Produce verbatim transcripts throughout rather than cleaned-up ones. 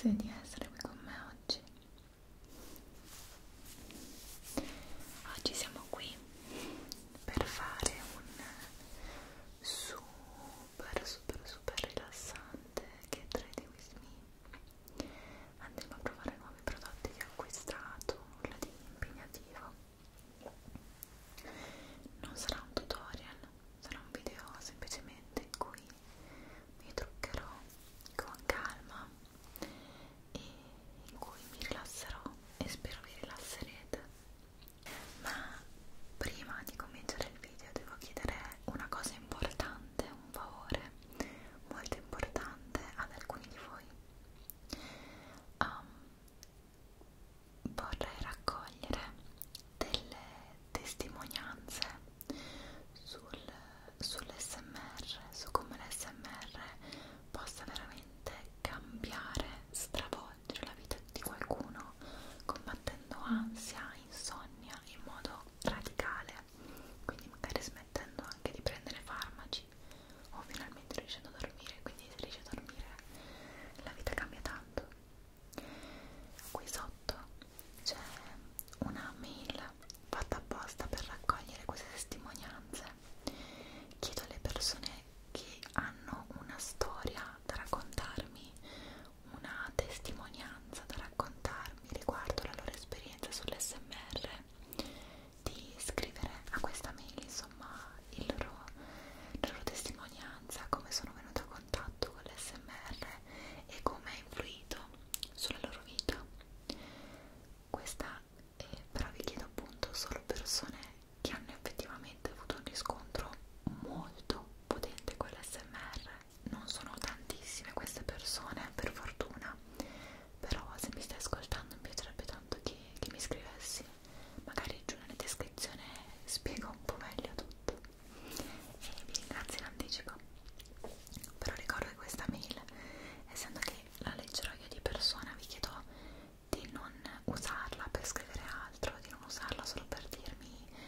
Grazie di essere qui con me oggi. Oggi siamo qui per fare un super super super rilassante Get Ready With Me. Andiamo a provare nuovi prodotti che ho acquistato, nulla di impegnativo. Non sarà un tutorial, sarà un video semplicemente in cui mi truccherò con calma e in cui mi rilasserò e spero vi rilasserete. Ma prima di cominciare il video devo chiedere una cosa importante, un favore molto importante ad alcuni di voi. Um, vorrei raccogliere delle testimonianze sul, sull'S M R, su come l'S M R possa veramente cambiare, stravolgere la vita di qualcuno, combattendo ansia, insonnia in modo radicale, quindi magari smettendo anche di prendere farmaci o finalmente riuscendo a dormire. Quindi se riesci a dormire la vita cambia tanto. Qui sotto c'è una mail fatta apposta per raccogliere queste testimonianze. Chiedo alle persone che hanno una storia da raccontarmi, una testimonianza da raccontarmi riguardo la loro esperienza sull'S M R, di scrivere a questa mail insomma il loro, la loro testimonianza, come sono venuta a contatto con l'S M R e come ha influito sulla loro vita. Questa è, però vi chiedo appunto solo persone che hanno effettivamente avuto un riscontro molto potente con l'S M R. Non sono tantissime queste persone, per fortuna, però se mi stai ascoltando mi piacerebbe tanto che, che mi scrivessi, magari giù nella descrizione spiego un po' meglio tutto e vi ringrazio in anticipo. Però ricordo che questa mail, essendo che la leggerò io di persona, vi chiedo di non usarla per scrivere altro, di non usarla solo per dirmi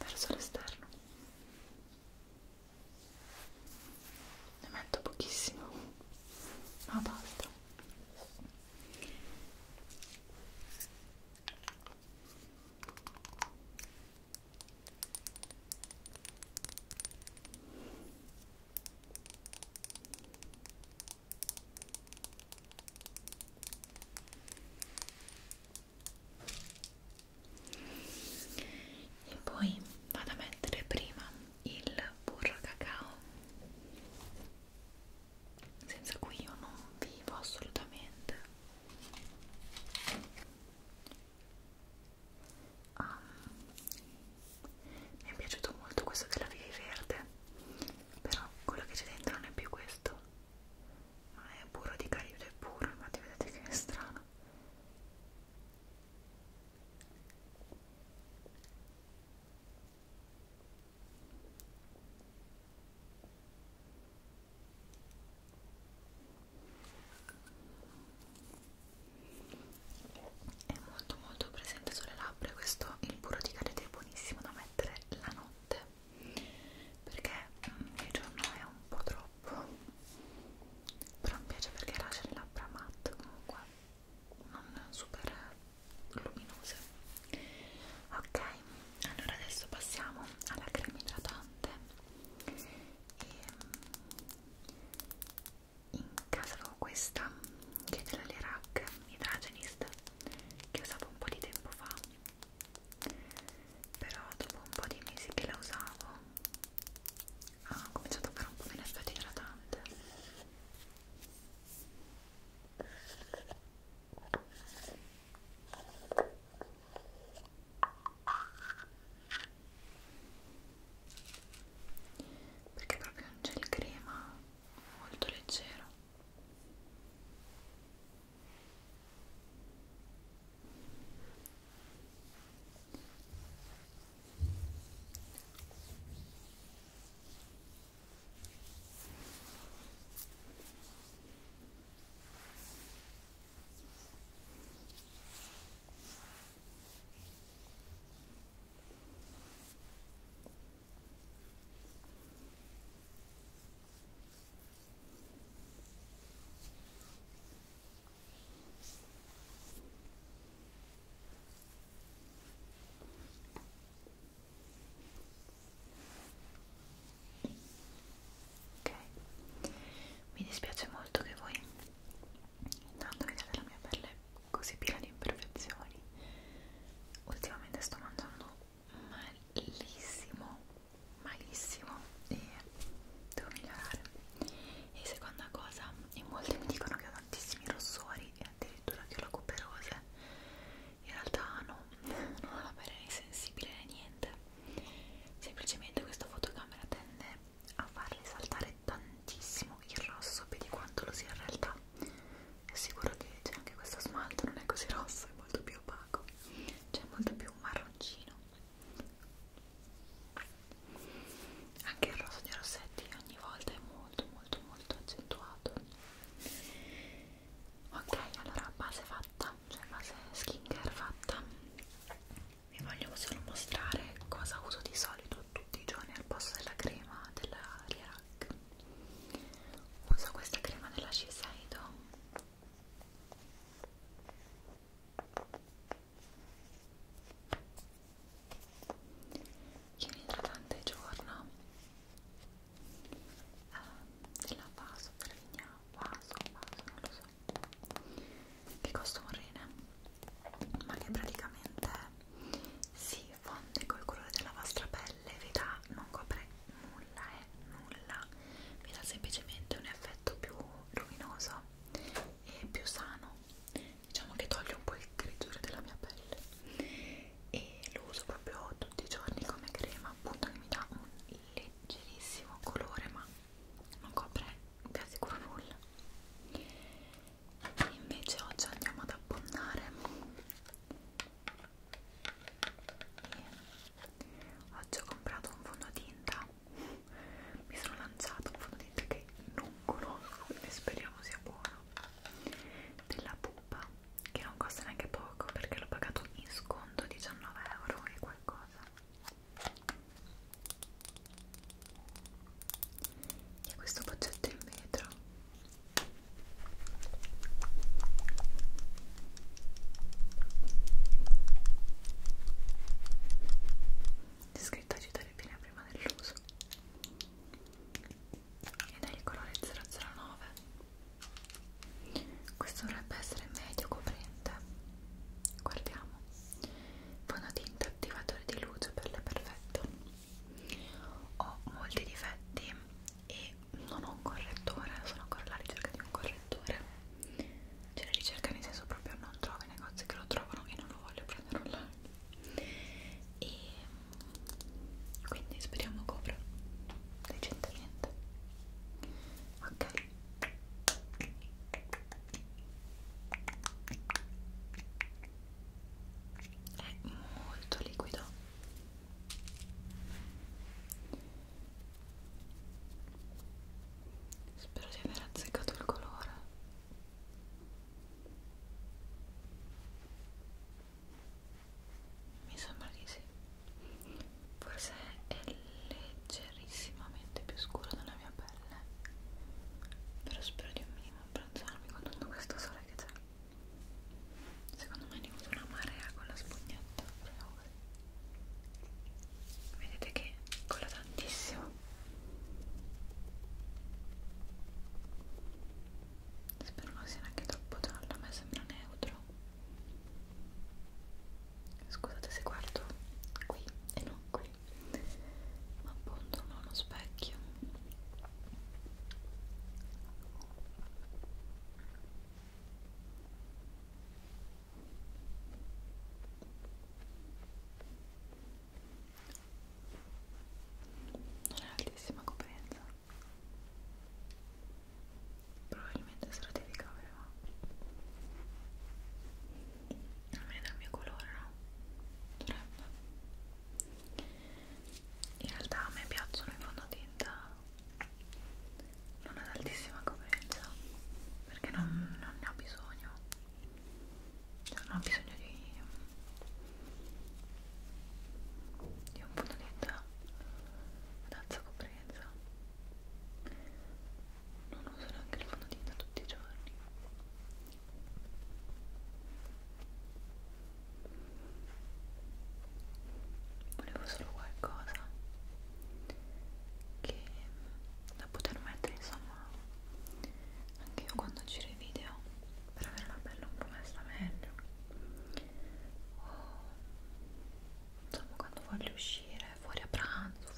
verso l'esterno. Ne metto pochissimo, ma basta. E poi vado a mettere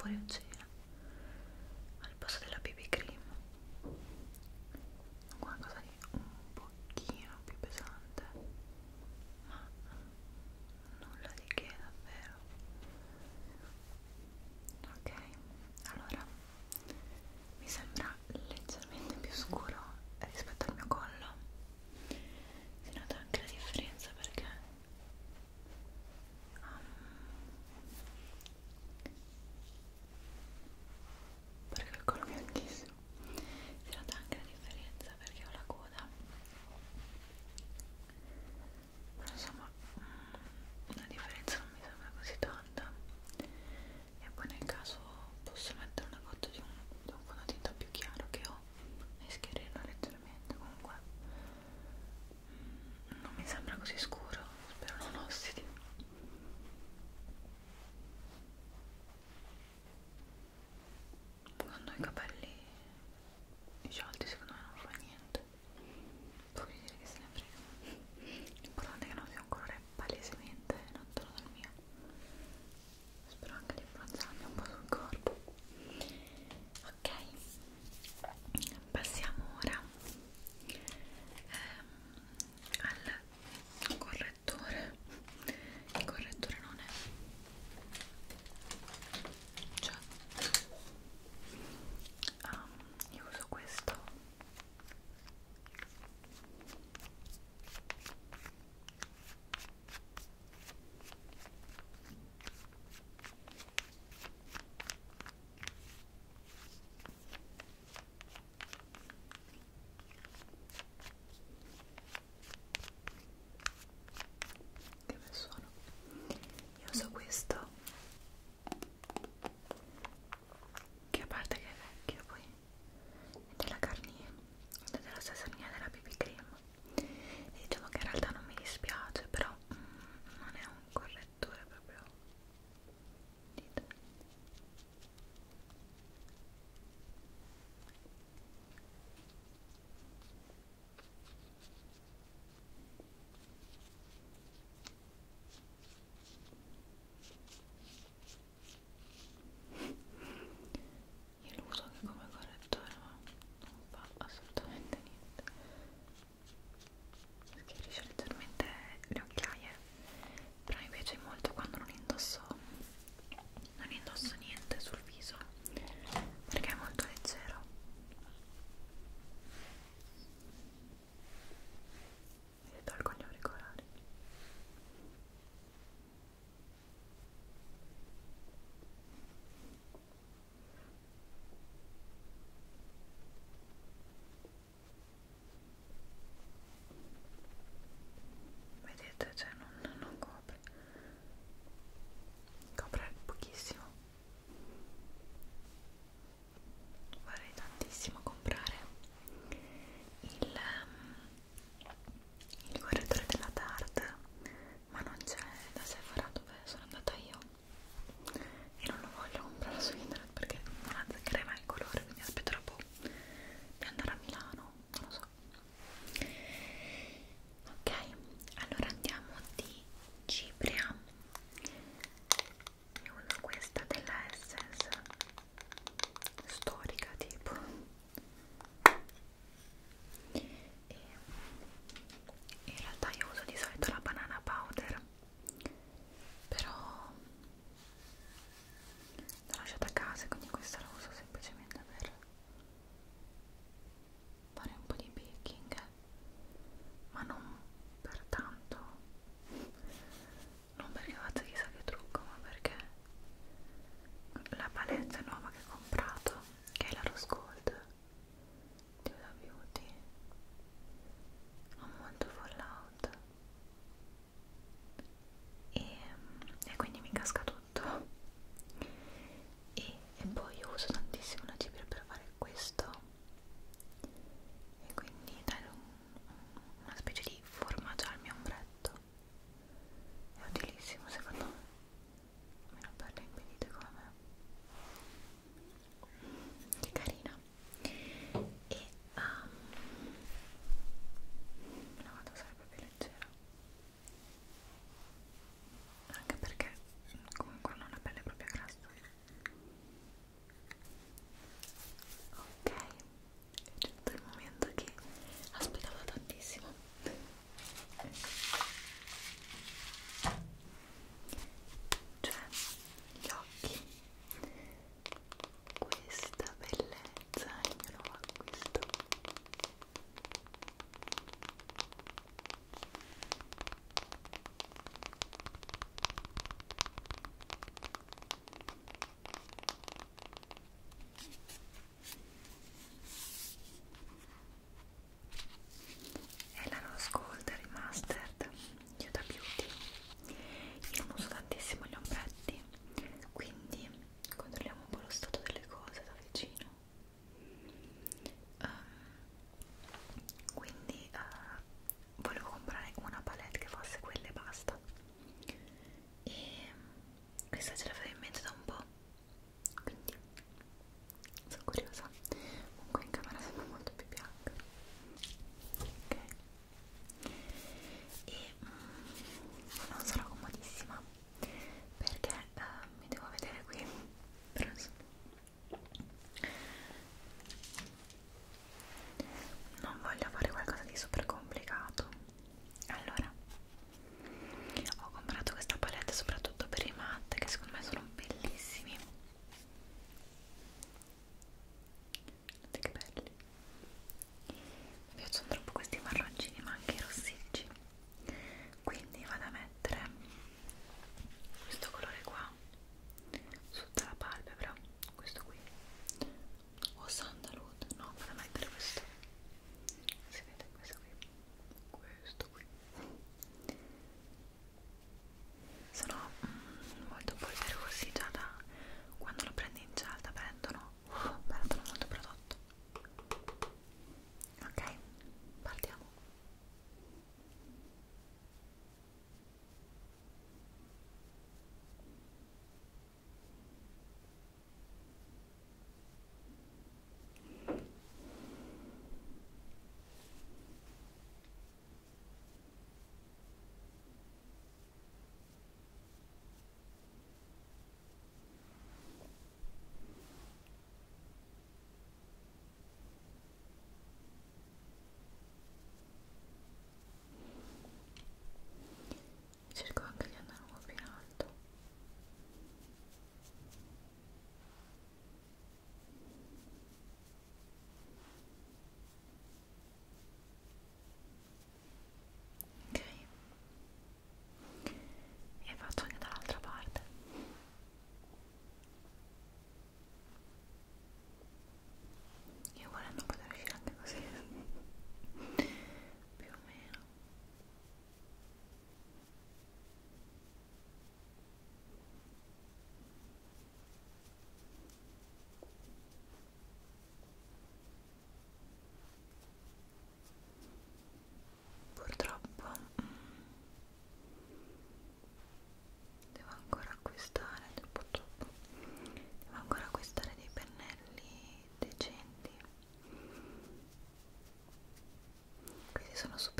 fuori a cena al posto della B B cream, qualcosa di un pochino più pesante, ma nulla di che davvero. Ok, allora mi sembra leggermente più scuro rispetto al mio collo. Si nota anche la differenza perché um, perché il collo è bianchissimo. Si nota anche la differenza perché ho la coda, però insomma la differenza non mi sembra così tanta. E poi nel caso posso mettere una goccia di un, di un fondotinta più chiaro che ho e schiarirlo leggermente. Comunque mm, non mi sembra così scuro, spero non ossidi. Quando ho i capelli sciolti secondo me non fa niente, puoi dire che se ne frega, l'importante è che non sia un colore palesemente lontano dal mio. Spero anche di abbronzarmi un po' sul corpo. Ok, passiamo ora ehm, al correttore. Il correttore non è, cioè sono super